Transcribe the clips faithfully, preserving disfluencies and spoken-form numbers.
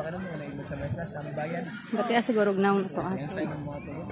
pa ka naman, naimog sa may class, kami bayan. Dati siguro naon ito Yan ato. sa'yo ng mga tulog.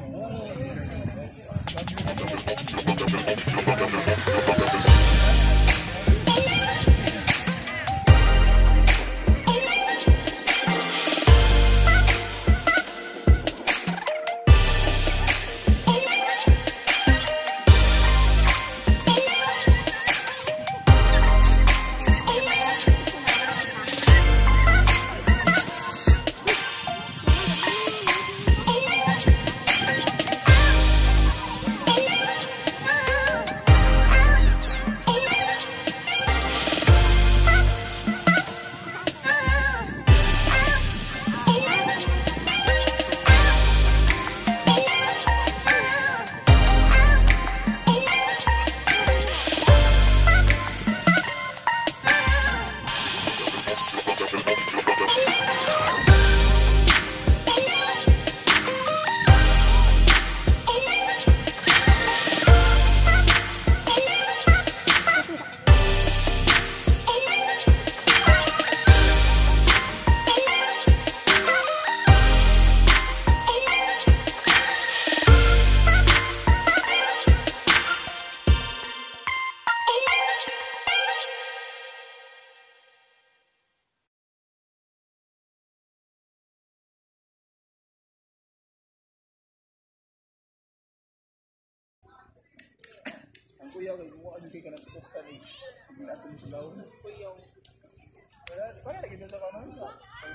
Kuya, hindi ka nagpukta ni hindi natin sa laon. Kuya. Para lagi dito ka naman sa.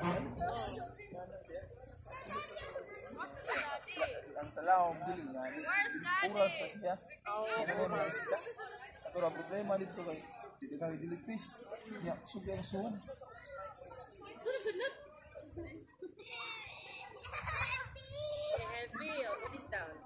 Ang salaw, biling nga. Puras na siya. Ano mo na isita. Pero ang problema dito kay dito kang jellyfish. Niya, sugi ang suwan. Sunod-sunod. Heavy, I'll put it down.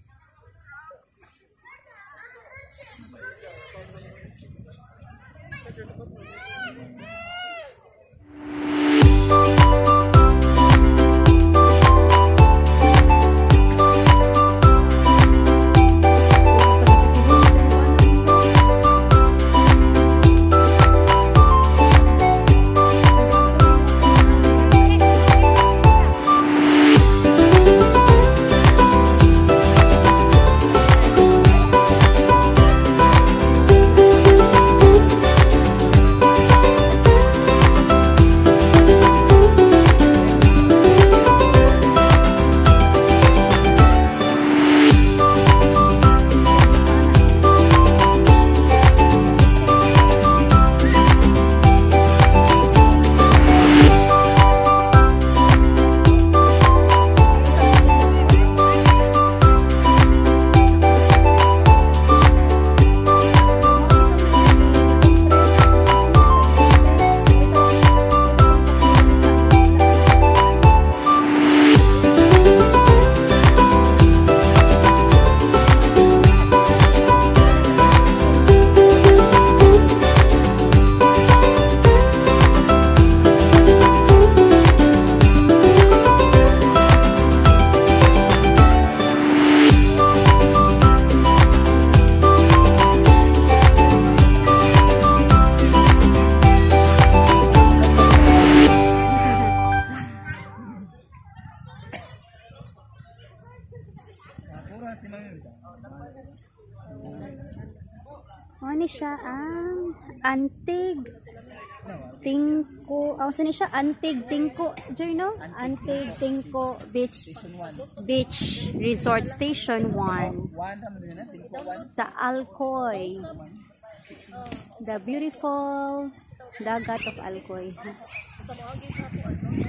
Ano siya ang antig tingko. Oh, saan siya? Antig tingko. Do you know? Antig tingko beach beach resort station one sa Alcoy. The beautiful dagat of Alcoy.